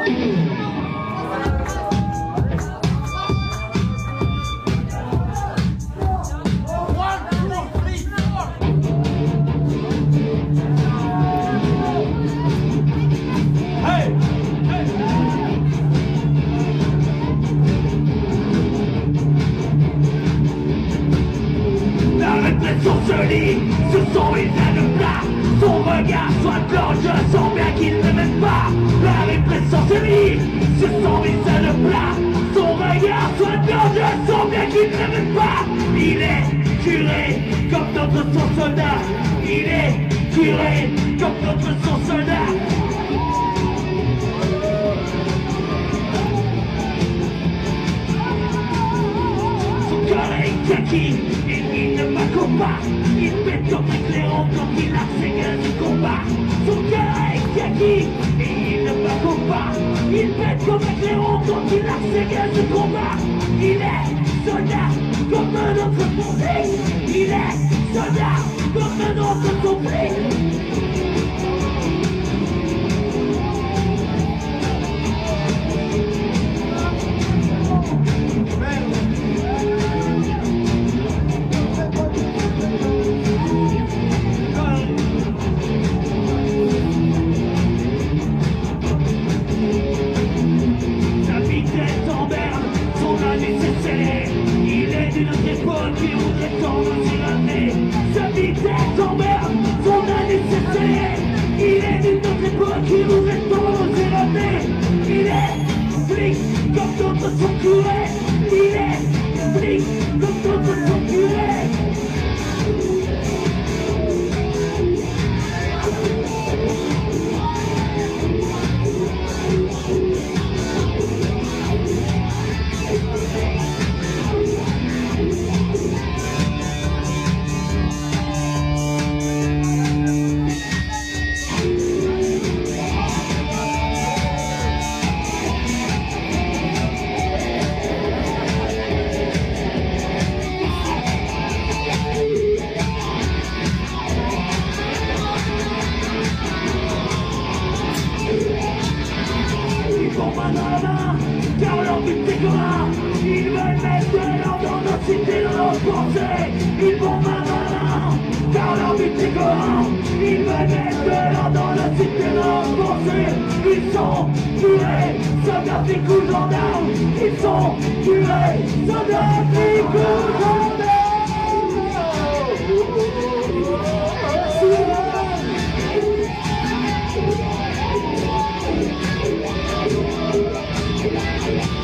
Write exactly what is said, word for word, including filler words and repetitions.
Se lit sur son visage plat, son regard soit blanc, je sens bien qu'il ne m'aime pas. La répression se lit sur son visage plat, son regard soit blanc, je sens bien qu'il ne m'aime pas. Il est curé comme d'autres sont soldats, il est curé comme d'autres sont soldats. Son cœur est kaki, il ne m'accorde pas. Il pète comme un clairon quand il a ses gueules du combat. Son cœur est kaki et il ne m'accorde pas. Il pète comme un clairon quand il a ses gueules du combat. Il est soldat comme un autre conflit. Il est soldat comme un autre conflit. Il est d'une autre époque qui voudrait tendre tyranner. Sa vitesse emmerde, son année s'essayer. Il est d'une autre époque qui voudrait tendre tyranner. Il est flic comme d'autres sont curés. Il est flic comme d'autres sont curés. Car leur but est commun, ils veulent mettre l'ordre dans notre cité, dans notre pensée. Ils vont main dans la main, car leur but est commun. Ils veulent mettre l'ordre dans notre cité, dans notre pensée. Ils sont tués, soldats, flics ou gendarmes. Ils sont tués, soldats, flics ou gendarmes. Yeah.